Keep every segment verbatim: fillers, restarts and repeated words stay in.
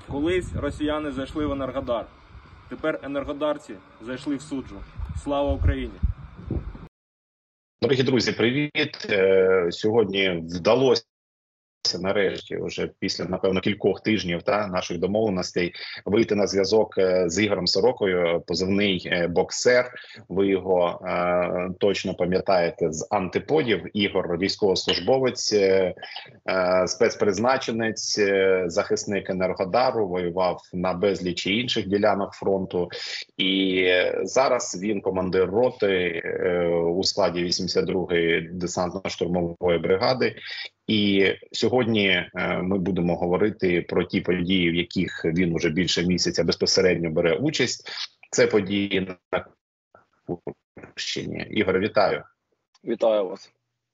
Колись росіяни зайшли в Енергодар. Тепер енергодарці зайшли в суджу. Слава Україні! Дорогі друзі, привіт! Сьогодні вдалося нарешті, вже після, напевно, кількох тижнів та наших домовленостей, вийти на зв'язок з Ігорем Сорокою, позивний «Боксер». Ви його е, точно пам'ятаєте з «Антиподів». Ігор – військовослужбовець, е, спецпризначенець, е, захисник Енергодару, воював на безлічі інших ділянок фронту. І зараз він командир роти е, у складі вісімдесят другої десантно-штурмової бригади. І сьогодні е, ми будемо говорити про ті події, в яких він уже більше місяця безпосередньо бере участь. Це події на Курщині. Ігор, вітаю. Вітаю вас.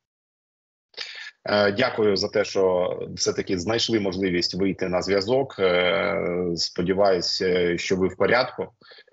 Е, дякую за те, що все-таки знайшли можливість вийти на зв'язок. Е, сподіваюся, що ви в порядку.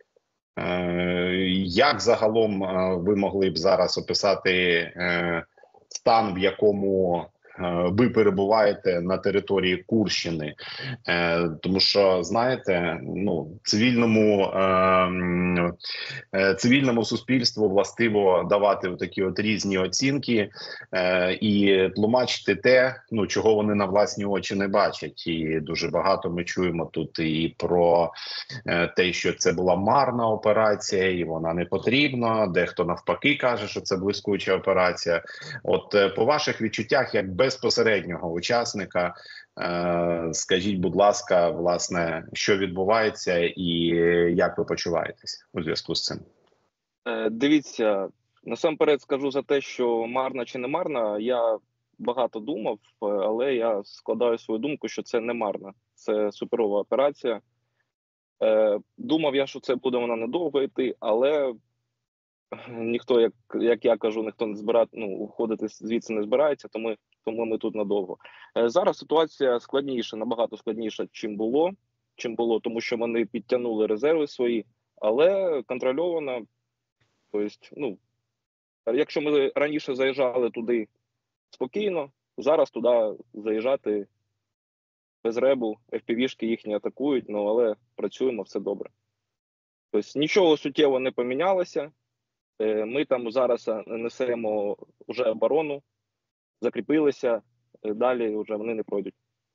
Е, як загалом е, ви могли б зараз описати е, стан, в якому ви перебуваєте на території Курщини, е, тому що, знаєте, ну, цивільному, е, е, цивільному суспільству властиво давати такі от різні оцінки е, і тлумачити те, ну, чого вони на власні очі не бачать. І дуже багато ми чуємо тут і про е, те, що це була марна операція, і вона не потрібна. Дехто навпаки каже, що це блискуча операція. От е, по ваших відчуттях, як безпосереднього учасника, е, скажіть, будь ласка, власне, що відбувається і як ви почуваєтесь у зв'язку з цим? Е, дивіться, насамперед скажу за те, що марна чи не марна, я багато думав, але я складаю свою думку, що це не марна. Це суперова операція. Е, думав я, що це буде вона недовго йти, але ніхто, як, як я кажу, ніхто не збирає, ну, уходити звідси не збирається, тому, тому ми тут надовго. Е, зараз ситуація складніша, набагато складніша, чим було, чим було, тому що вони підтягнули резерви свої, але контрольовано. Тобто, ну, якщо ми раніше заїжджали туди спокійно, зараз туди заїжджати без ребу, еф пі ві-шки їхні атакують, ну, але працюємо, все добре. Тобто нічого суттєво не помінялося. Ми там зараз несемо вже оборону, закріпилися, далі вже вони не пройдуть.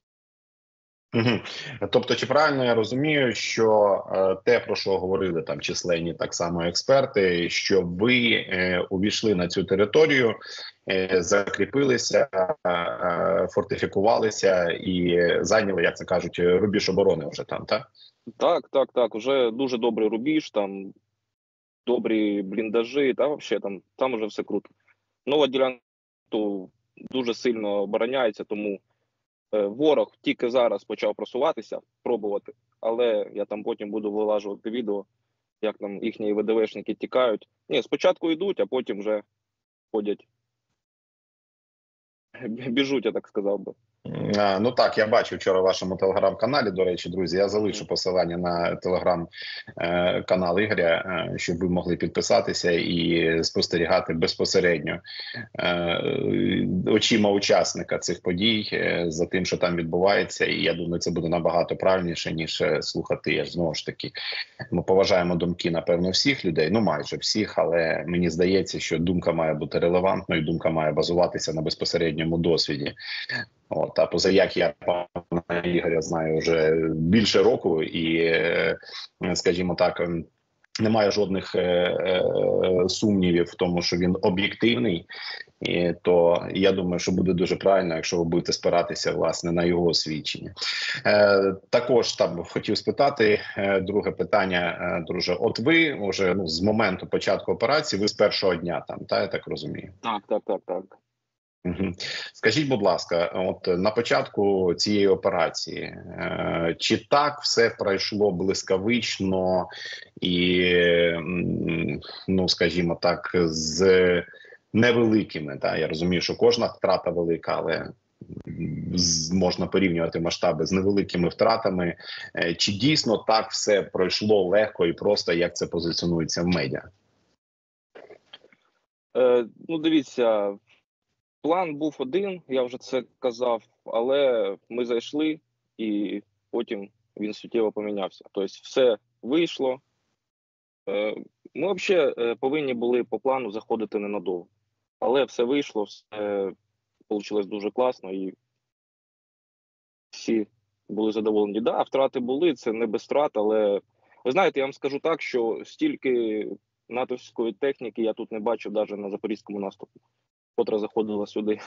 Угу. Тобто, чи правильно я розумію, що е, те, про що говорили там численні так само експерти, що ви е, увійшли на цю територію, е, закріпилися, е, фортифікувалися і зайняли, як це кажуть, рубіж оборони вже там, так? Так, так, так. Уже дуже добрий рубіж, там добрі бліндажі, та взагалі там, там уже все круто. Нова ділянка дуже сильно обороняється, тому е, ворог тільки зараз почав просуватися, пробувати, але я там потім буду вилажувати відео, як там їхні ве де вешники тікають. Ні, спочатку йдуть, а потім вже ходять. Біжуть, я так сказав би. А, ну так, я бачив вчора в вашому телеграм-каналі, до речі, друзі, я залишу посилання на телеграм-канал Ігоря, е, щоб ви могли підписатися і спостерігати безпосередньо е, очима учасника цих подій е, за тим, що там відбувається, і я думаю, це буде набагато правильніше, ніж слухати, я знову ж таки, ми поважаємо думки, напевно, всіх людей, ну майже всіх, але мені здається, що думка має бути релевантною, думка має базуватися на безпосередньому досвіді. От, а позаяк я пана Ігоря знаю вже більше року і, скажімо так, немає жодних е, е, сумнівів в тому, що він об'єктивний, і, то я думаю, що буде дуже правильно, якщо ви будете спиратися, власне, на його свідчення. Е, також там хотів спитати, е, друге питання, е, друже, от ви вже ну, з моменту початку операції, ви з першого дня там, та, я так розумію? Так, так, так, так. Угу. Скажіть, будь ласка, от на початку цієї операції, е, чи так все пройшло блискавично і, ну, скажімо так, з невеликими, та? Я розумію, що кожна втрата велика, але з, можна порівнювати масштаби з невеликими втратами. Е, чи дійсно так все пройшло легко і просто, як це позиціонується в медіа? Е, ну, дивіться, план був один, я вже це казав, але ми зайшли і потім він суттєво помінявся. Тобто все вийшло. Е, Ми взагалі повинні були по плану заходити ненадовго. Але все вийшло, все вийшло дуже класно і всі були задоволені. Так, да, втрати були, це не без втрат, але ви знаєте, я вам скажу так, що стільки натовської техніки я тут не бачив навіть на запорізькому наступі, котра заходила сюди.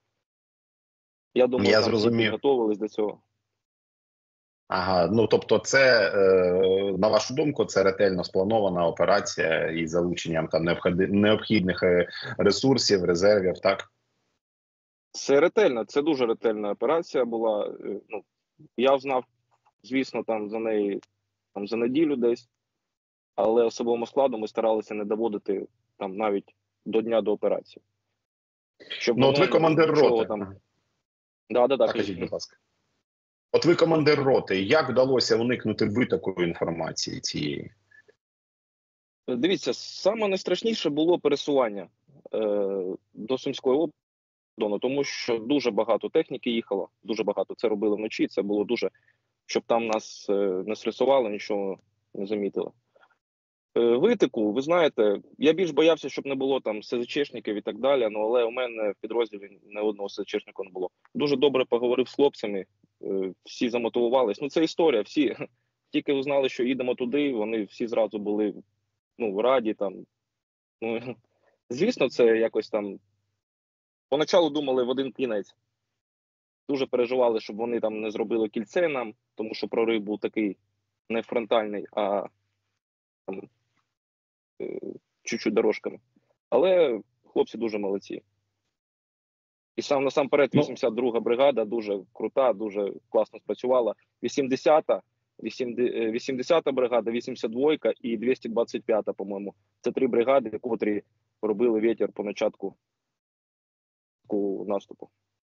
Я думаю, Я там всі зрозумів. підготовились до цього. Ага, ну тобто, це е, на вашу думку, це ретельно спланована операція із залученням там необхід- необхідних е, ресурсів, резервів, так? Це ретельно, це дуже ретельна операція була. Е, Ну, я знав, звісно, там за неї там за неділю десь, але особовому складу ми старалися не доводити там навіть до дня до операції. Щоб Ну, от ви воно командир нічого роти. там. Да, да, да, Так, кажіть, будь ласка. От ви командир роти. Як вдалося уникнути витоку інформації цієї? Дивіться, саме найстрашніше було пересування е, до Сумської області, тому що дуже багато техніки їхало, дуже багато. Це робили вночі, це було дуже, щоб там нас е, не стресували, нічого не замітили. Е, витику, ви знаєте, я більш боявся, щоб не було там СЗЧшників і так далі, ну, але у мене в підрозділі не одного СЗЧшника не було. Дуже добре поговорив з хлопцями, е, всі замотивувались. Ну, це історія, всі тільки узнали, що їдемо туди, вони всі зразу були ну, раді там. Ну, звісно, це якось там. Поначалу думали в один кінець. Дуже переживали, щоб вони там не зробили кільце нам, тому що прорив був такий не фронтальний, а там, е, чуть-чуть дорожками. Але хлопці дуже молодці. І сам насамперед Ну, вісімдесят друга бригада дуже крута, дуже класно спрацювала. вісімдесята, вісімдесята бригада, вісімдесят двойка і двісті двадцять п'ята, по-моєму. Це три бригади, котрі робили вітер по початку наступу.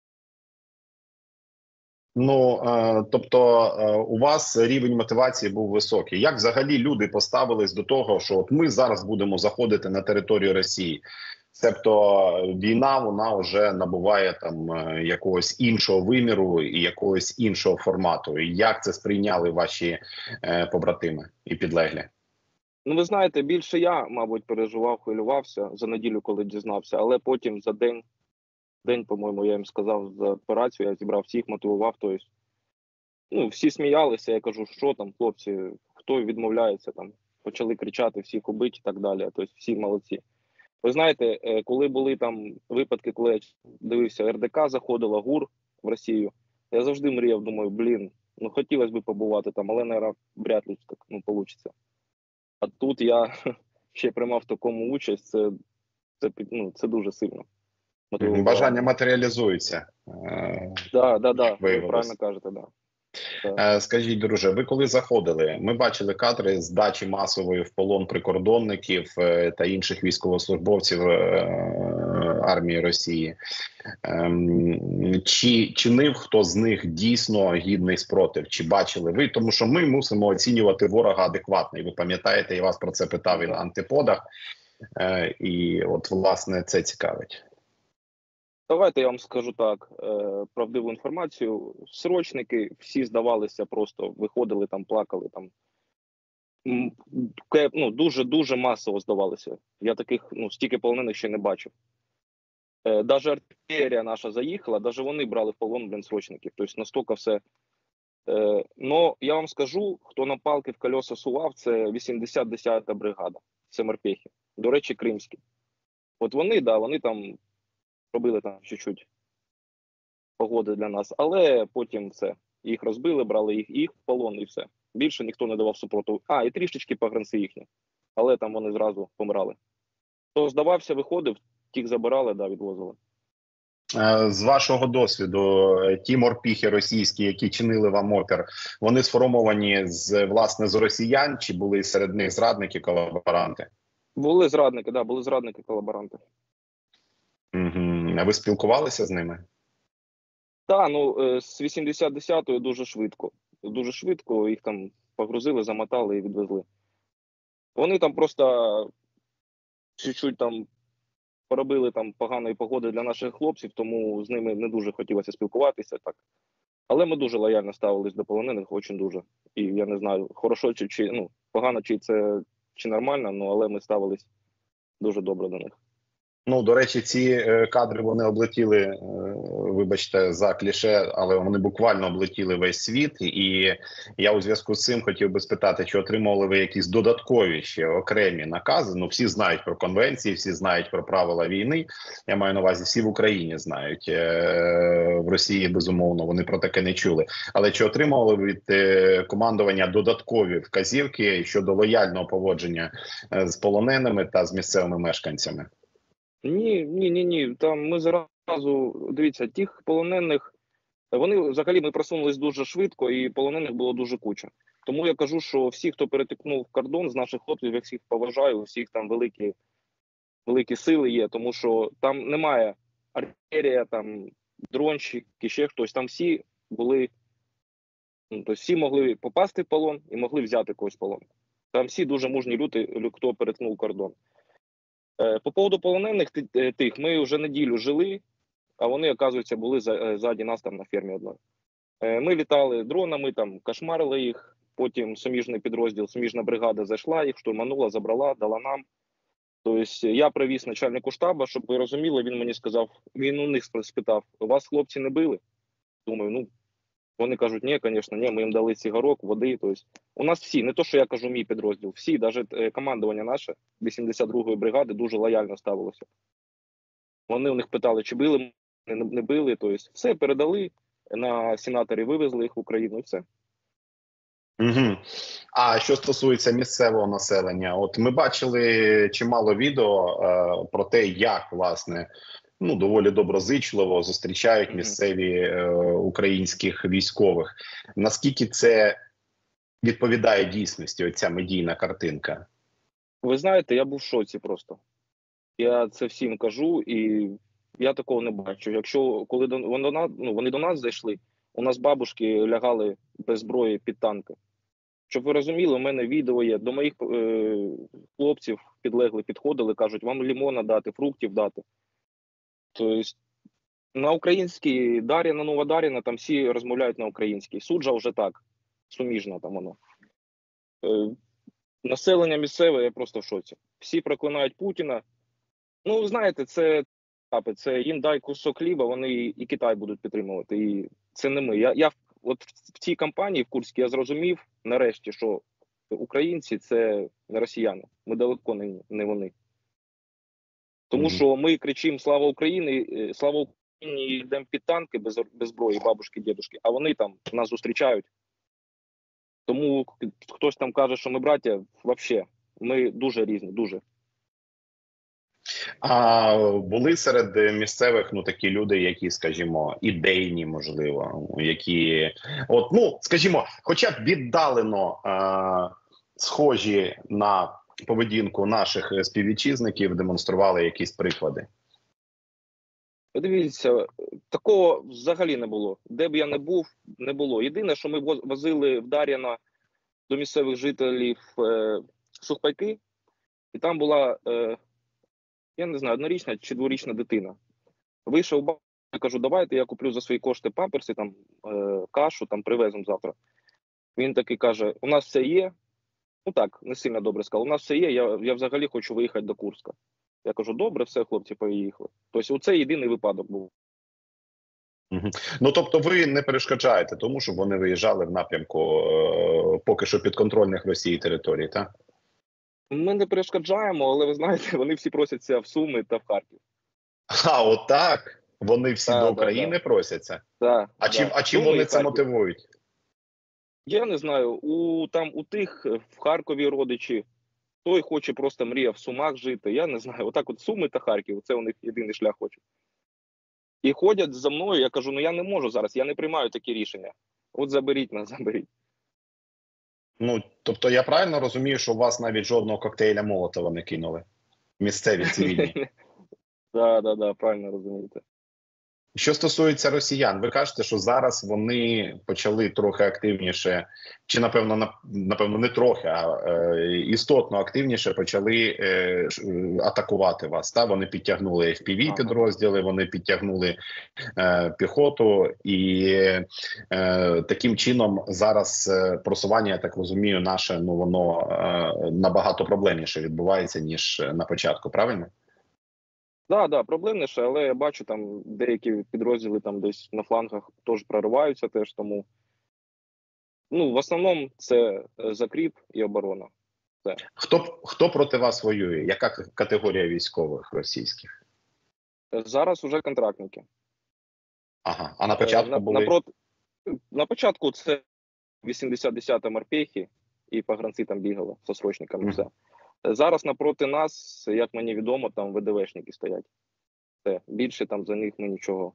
Ну, е, тобто, е, у вас рівень мотивації був високий. Як взагалі люди поставились до того, що от ми зараз будемо заходити на територію Росії? Тобто війна, вона вже набуває там е, якогось іншого виміру і якогось іншого формату. І як це сприйняли ваші е, побратими і підлеглі? Ну, ви знаєте, більше я, мабуть, переживав, хвилювався за неділю, коли дізнався, але потім за день, день, по-моєму, я їм сказав за операцію, я зібрав всіх, мотивував, тобто, ну, всі сміялися, я кажу, що там, хлопці, хто відмовляється, там, почали кричати, всіх убити і так далі, тобто всі молодці. Ви знаєте, коли були там випадки, коли я дивився, РДК заходила, ГУР в Росію, я завжди мріяв, думаю, блін, ну хотілося б побувати там, але, мабуть, вряд ли так ну, вийде. А тут я ще приймав в такому участь, це, це, ну, це дуже сильно. Бажання матеріалізується. Так, так, так, ви правильно кажете, так. Да. Скажіть, друже, ви коли заходили, ми бачили кадри здачі масової в полон прикордонників та інших військовослужбовців армії Росії. Чи чинив хто з них дійсно гідний спротив? Чи бачили ви? Тому що ми мусимо оцінювати ворога адекватно. І ви пам'ятаєте, я вас про це питав і на антиподах. І от, власне, це цікавить. Давайте я вам скажу так, е, правдиву інформацію. Срочники всі здавалися просто, виходили там, плакали там. Ну, дуже-дуже масово здавалися. Я таких, ну, стільки полонених ще не бачив. Е, даже артилерія наша заїхала, даже вони брали в полон, блин, срочників. Тобто настільки все. Е, но я вам скажу, хто на палки в колеса сував, це вісімдесят десята бригада. Це морпехи. До речі, кримські. От вони, да, вони там робили там чуть-чуть погоди для нас, але потім все. Їх розбили, брали їх, їх в полон і все. Більше ніхто не давав супротиву. А, і трішечки погранці їхні. Але там вони зразу помирали. Хто здавався, виходив, тих забирали, да, відвозили. З вашого досвіду, ті морпіхи російські, які чинили вам опір, вони сформовані з, власне, з росіян, чи були серед них зрадники, колаборанти? Були зрадники, да, були зрадники, колаборанти. Угу. А ви спілкувалися з ними? Так, ну, з вісімдесят десятої дуже швидко. Дуже швидко їх там погрузили, замотали і відвезли. Вони там просто чуть-чуть там поробили там поганої погоди для наших хлопців, тому з ними не дуже хотілося спілкуватися. Так. Але ми дуже лояльно ставились до полонених, очень дуже. І я не знаю, хорошо чи, чи ну, погано, чи це чи нормально, ну, але ми ставились дуже добре до них. Ну, до речі, ці е, кадри вони облетіли, е, вибачте, за кліше, але вони буквально облетіли весь світ. І я у зв'язку з цим хотів би спитати, чи отримували ви якісь додаткові ще окремі накази? Ну, всі знають про конвенції, всі знають про правила війни. Я маю на увазі, всі в Україні знають. Е, в Росії, безумовно, вони про таке не чули. Але чи отримували ви від е, командування додаткові вказівки щодо лояльного поводження е, з полоненими та з місцевими мешканцями? Ні, ні, ні, ні. Там ми зразу, дивіться, тих полонених, вони взагалі ми просунулись дуже швидко, і полонених було дуже куча. Тому я кажу, що всі, хто перетикнув кордон з наших хлопців, я всіх поважаю, у всіх там великі, великі сили є, тому що там немає артилерія, там дронщики, ще хтось. Там всі були, ну, тобто всі могли попасти в полон і могли взяти когось в полон. Там всі дуже мужні люди, хто перетнув кордон. По поводу полонених тих, ми вже неділю жили, а вони, оказується, були ззаді нас там на фермі одної. Ми літали дронами, там кошмарили їх, потім суміжний підрозділ, суміжна бригада зайшла, їх штурманула, забрала, дала нам. Тобто я привіз начальнику штабу, щоб ви розуміли, він мені сказав, він у них спитав, вас хлопці не били? Думаю, ну, вони кажуть, ні, звісно, ні, ми їм дали цигарок, води. Тобто, у нас всі, не то, що я кажу, мій підрозділ, всі, навіть командування наше, вісімдесят другої бригади, дуже лояльно ставилося. Вони у них питали, чи били, не, не били, тобто, все передали, на сенаторі вивезли їх в Україну і все. Угу. А що стосується місцевого населення, от ми бачили чимало відео е, про те, як, власне, ну, доволі доброзичливо зустрічають місцеві е, українських військових. Наскільки це відповідає дійсності, оця медійна картинка? Ви знаєте, я був в шоці просто. Я це всім кажу, і я такого не бачу. Якщо, коли до, вони, до нас, ну, вони до нас зайшли, у нас бабушки лягали без зброї під танки. Щоб ви розуміли, у мене відео є, до моїх е, хлопців підлегли, підходили, кажуть, вам лимона дати, фруктів дати. Тобто на українській Дар'їна, Нова Дар'їна, там всі розмовляють на українській. Суджа вже так, суміжна там воно. Е, населення місцеве, я просто в шоці. Всі проклинають Путіна. Ну, знаєте, це, це їм дай кусок хліба, вони і Китай будуть підтримувати. І це не ми. Я, я от в цій кампанії, в Курській, я зрозумів нарешті, що українці – це не росіяни. Ми далеко не, не вони. Тому mm-hmm. що ми кричимо «Слава Україні!», «Слава Україні!» і йдемо під танки без, без зброї, бабушки, дідушки, а вони там нас зустрічають. Тому хтось там каже, що ми браття, взагалі, ми дуже різні, дуже. А були серед місцевих, ну, такі люди, які, скажімо, ідейні, можливо, які, от, ну, скажімо, хоча б віддалено е- схожі на поведінку наших співвітчизників, демонстрували якісь приклади? Подивіться, такого взагалі не було. Де б я не був, не було. Єдине, що ми возили в Дар'яна до місцевих жителів е, сухпайки, і там була, е, я не знаю, однорічна чи дворічна дитина. Вийшов бабуся, я кажу, давайте я куплю за свої кошти памперси, там, е, кашу, там, привеземо завтра. Він такий каже, у нас все є. Ну так, не сильно добре сказав, у нас все є, я, я взагалі хочу виїхати до Курська. Я кажу, добре, все, хлопці, поїхали. Тобто, оце єдиний випадок був. Угу. Ну, тобто ви не перешкоджаєте тому, щоб вони виїжджали в напрямку е- поки що підконтрольних Росії територій, так? Ми не перешкоджаємо, але ви знаєте, вони всі просяться в Суми та в Харків. А, отак? Вони всі да, до да, України да. просяться? Да, а, да. чим, а чим Суми вони це мотивують? Я не знаю, у, там, у тих в Харкові родичі, той хоче просто мріяв в Сумах жити, я не знаю, отак от Суми та Харків, це у них єдиний шлях хоче. І ходять за мною, я кажу, ну я не можу зараз, я не приймаю такі рішення. От заберіть нас, заберіть. Ну, тобто я правильно розумію, що у вас навіть жодного коктейля Молотова не кинули? Місцеві цивільні? Так, так, так, правильно розумієте. Що стосується росіян, ви кажете, що зараз вони почали трохи активніше, чи напевно на- напевно не трохи, а е, істотно активніше почали е, ш- е, атакувати вас. Та вони підтягнули еф пі ві Ага. підрозділи, вони підтягнули е, піхоту, і е, таким чином зараз е, просування, я так розумію, наше ну воно е, набагато проблемніше відбувається ніж на початку. Правильно? Да, да, проблемніше, але я бачу, там деякі підрозділи там десь на флангах теж прориваються теж, тому ну, в основному це е, закріп і оборона. Хто хто проти вас воює? Яка к- категорія військових російських? Е, Зараз уже контрактники. Ага, а на Е, початку на, були напрот... на початку це вісімдесят десята морпехи і погранці там бігали з срочниками. Мгм. Все. Е, Зараз напроти нас, як мені відомо, там ве де вешники стоять. Все. Більше там за них ми нічого.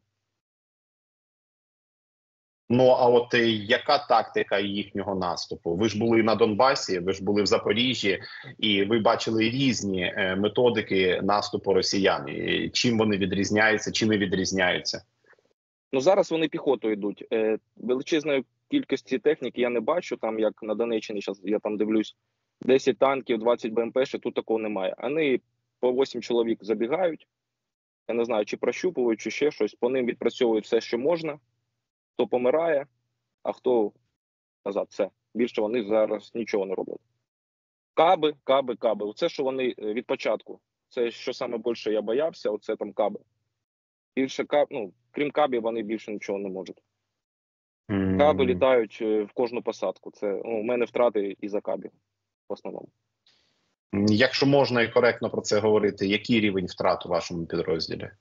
Ну а от е, яка тактика їхнього наступу? Ви ж були на Донбасі, ви ж були в Запоріжжі, і ви бачили різні е, методики наступу росіян. І чим вони відрізняються, чи не відрізняються? Ну зараз вони піхотою йдуть. Е, величезної кількості техніки я не бачу. Там як на Донеччині, зараз я там дивлюсь, десять танків, двадцять бе ем пе, ще тут такого немає. Вони по вісім чоловік забігають. Я не знаю, чи прощупують, чи ще щось. По ним відпрацьовують все, що можна. Хто помирає, а хто назад. Все. Більше вони зараз нічого не роблять. Каби, каби, каби. Оце, що вони е, від початку. Це що саме більше я боявся, оце там каби. Більше каб, ну, крім кабів, вони більше нічого не можуть. Каби М, літають е, в кожну посадку. Це ну, у мене втрати із-за кабів в основному. Якщо можна і коректно про це говорити, який рівень втрат у вашому підрозділі?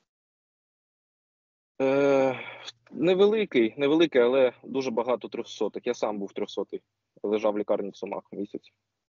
Е, невеликий, невеликий, але дуже багато трьохсотих. Я сам був трьохсотий. Лежав в лікарні в Сумах місяць.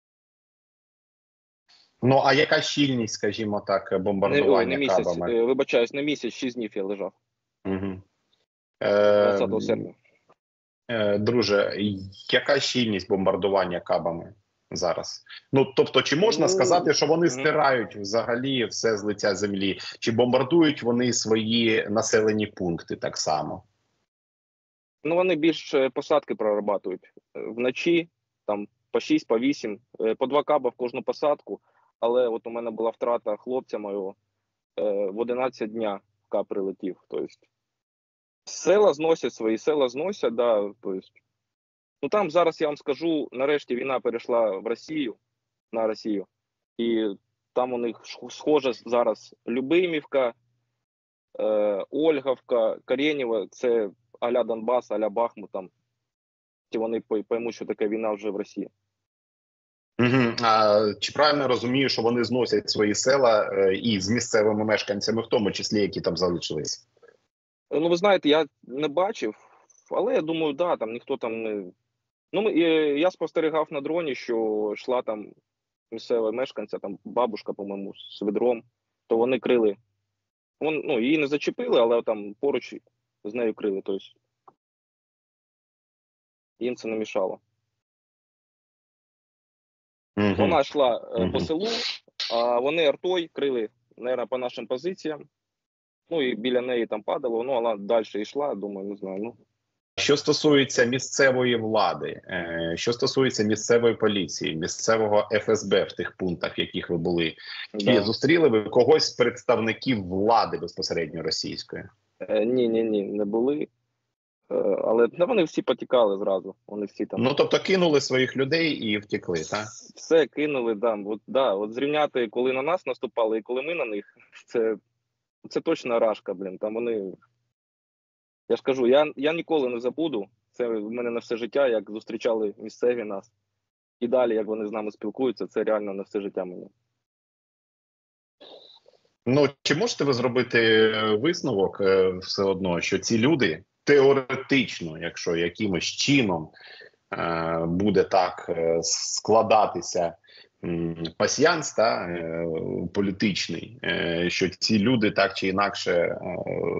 Ну а яка щільність, скажімо так, Не, ой, бомбардування не місяць, кабами? е, вибачаюсь, не місяць, шість днів я лежав. Угу. Е, двадцятого серпня. Е, Друже, яка щільність бомбардування кабами зараз? Ну, тобто, чи можна Ну, сказати, що вони мгм. стирають взагалі все з лиця землі? Чи бомбардують вони свої населені пункти так само? Ну, вони більше посадки прорабатують. Е, Вночі, там, по шість, по вісім, е, по два каба в кожну посадку. Але от у мене була втрата хлопця мого, е, в одинадцять дня кап прилетів. Тобто, села зносять свої, села зносять, да, тобто, ну там зараз я вам скажу, нарешті війна перейшла в Росію, на Росію, і там у них ш- схоже зараз Любимівка, е, Ольгівка, Карєнєво, це а-ля Донбас, а-ля Бахмут, там, ті вони пой- поймуть, що таке війна вже в Росії. Угу. А чи правильно я розумію, що вони зносять свої села е, і з місцевими мешканцями, в тому числі, які там залишились? Е, Ну, ви знаєте, я не бачив, але я думаю, да, там ніхто там не. Ну, ми- е, я спостерігав на дроні, що йшла там місцева мешканця, там бабушка, по-моєму, з ведром, то вони крили. Вон, ну, її не зачепили, але там поруч з нею крили. Тобто їм це не мішало. Угу. Вона йшла е, по Мгм. селу, а вони артою крили, мабуть, по нашим позиціям. Ну і біля неї там падало, ну, вона далі йшла, думаю, не знаю. Ну, Що стосується місцевої влади, е, що стосується місцевої поліції, місцевого еф ес бе в тих пунктах, в яких ви були, чи да. зустріли ви когось з представників влади безпосередньо російської? Е, ні, ні, ні, не були. Е, але ну, вони всі потікали зразу. Вони всі там Ну тобто кинули своїх людей і втекли, так? все кинули. Да. От, да, от зрівняти, коли на нас наступали і коли ми на них, це, це точно рашка, блін. Там вони. Я ж кажу, я, я ніколи не забуду. Це в мене на все життя, як зустрічали місцеві нас. І далі, як вони з нами спілкуються, це реально на все життя мені. Ну чи можете ви зробити е, висновок е, все одно, що ці люди теоретично, якщо якимось чином е, буде так е, складатися м, пасьянс та, е, політичний, е, що ці люди так чи інакше е,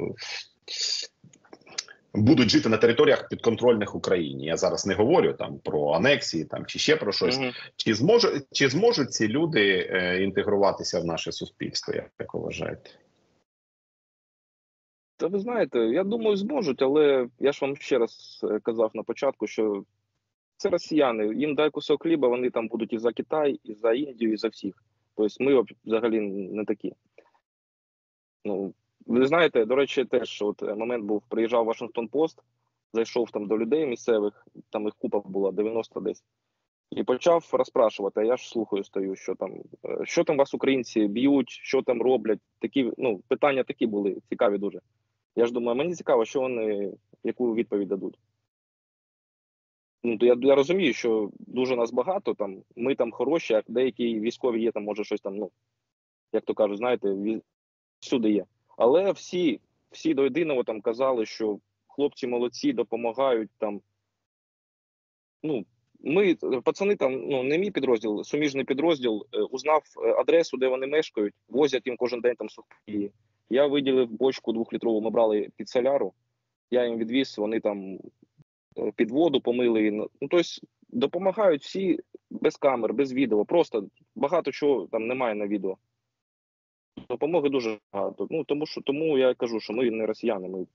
будуть жити на територіях підконтрольних Україні. Я зараз не говорю там про анексії там чи ще про щось. Угу. Чи зможуть чи зможуть ці люди е, інтегруватися в наше суспільство, як ви вважаєте? Та ви знаєте, я думаю, зможуть, але я ж вам ще раз е, казав на початку, що це росіяни. Їм дай кусок хліба, вони там будуть і за Китай, і за Індію, і за всіх. Тобто ми об- взагалі не такі. Ну, ви знаєте, до речі, теж що от е, момент був, приїжджав Вашингтон Пост, зайшов там до людей місцевих, там їх купа була, дев'яносто десь, і почав розпрашувати, а я ж слухаю, стою, що там, е, що там вас українці б'ють, що там роблять. Такі, ну, питання такі були, цікаві дуже. Я ж думаю, мені цікаво, що вони, яку відповідь дадуть. Ну, то я, я розумію, що дуже нас багато, там, ми там хороші, а деякі військові є, там, може, щось там, ну, як то кажуть, знаєте, ві- всюди є. Але всі, всі до єдиного там казали, що хлопці молодці, допомагають там. Ну, ми, пацани там, ну, не мій підрозділ, суміжний підрозділ, е, узнав е, адресу, де вони мешкають, возять їм кожен день там сухпаї. Я виділив бочку двохлітрову, ми брали під соляру, я їм відвіз, вони там е, під воду помили. Ну, тобто допомагають всі без камер, без відео. Просто багато чого там немає на відео. Допомоги дуже багато. Ну, тому що тому я кажу, що ми не росіяни. Ми...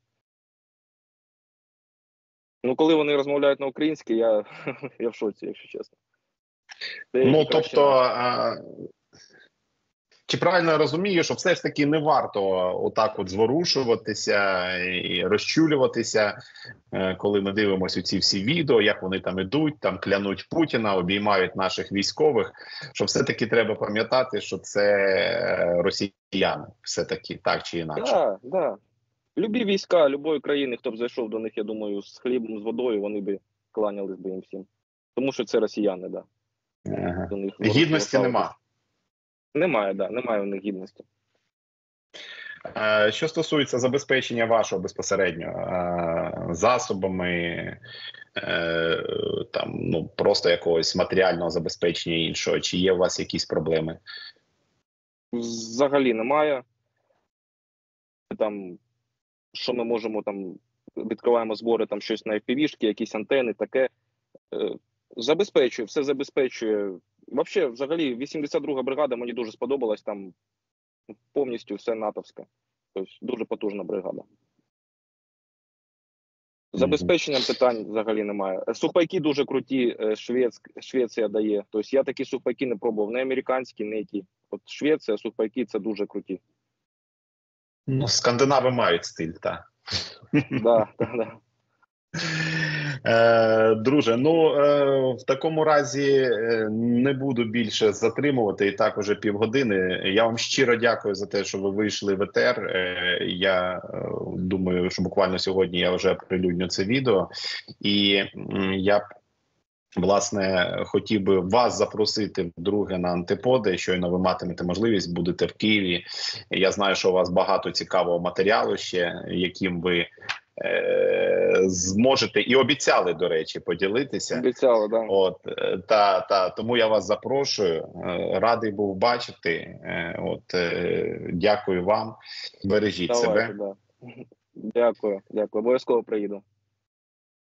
Ну, коли вони розмовляють на українській, я, я в шоці, якщо чесно. Деякі Ну краще тобто, наші. а, чи правильно я розумію, що все ж таки не варто отак от зворушуватися і розчулюватися, е, коли ми дивимося ці всі відео, як вони там ідуть, там клянуть Путіна, обіймають наших військових, що все-таки треба пам'ятати, що це е, росіяни, все-таки, так чи інакше. Так, да. Любі війська любої країни, хто б зайшов до них, я думаю, з хлібом, з водою, вони би кланялись би їм всім. Тому що це росіяни, да. Ага. До них Гідності ворог- нема. Немає, да, немає у них гідності. Е, Що стосується забезпечення вашого безпосередньо е, засобами, е, там ну просто якогось матеріального забезпечення іншого, чи є у вас якісь проблеми? Взагалі немає. Там, що ми можемо там, відкриваємо збори, там щось на еф пі ві-шки, якісь антени, таке. Е, Забезпечує, все забезпечує. Вообще, взагалі, вісімдесят друга бригада мені дуже сподобалась, там повністю все натовське. Тобто дуже потужна бригада. Забезпеченням питань взагалі немає. Сухпайки дуже круті, е, Швець, Швеція дає. Тобто я такі сухпайки не пробував, не американські, не які. От Швеція, сухпайки це дуже круті. Ну, скандинави мають стиль, так. Да, да, да. Е, друже, ну е, в такому разі е, не буду більше затримувати, і так уже півгодини. Я вам щиро дякую за те, що ви вийшли в етер. Е, я е, думаю, що буквально сьогодні я вже оприлюдню це відео, і м, я б власне хотів би вас запросити вдруге на антиподи. Щойно ви матимете можливість, будете в Києві. Я знаю, що у вас багато цікавого матеріалу ще, яким ви е, зможете і обіцяли, до речі, поділитися. Обіцяла, да. От е, та та тому я вас запрошую. Е, Радий був бачити. Е, От е, дякую вам. Бережіть Давайте, себе. да. Дякую, дякую. Обов'язково приїду.